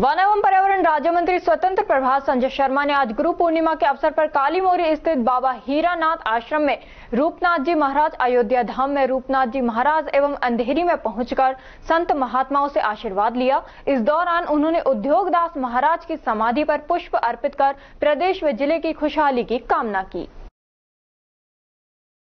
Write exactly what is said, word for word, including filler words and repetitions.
One एवं पर्यावरण राज्य मंत्री स्वतंत्र प्रभार संजय शर्मा ने आज गुरु पूर्णिमा के अवसर पर काली मोरी स्थित बाबा हीरानाथ आश्रम में रूपनाथ जी महाराज, अयोध्या धाम में रूपनाथ जी महाराज एवं अंधेरी में पहुंचकर संत महात्माओं से आशीर्वाद लिया। इस दौरान उन्होंने उद्योगदास महाराज की समाधि पर पुष्प अर्पित कर प्रदेश व जिले की खुशहाली की कामना की।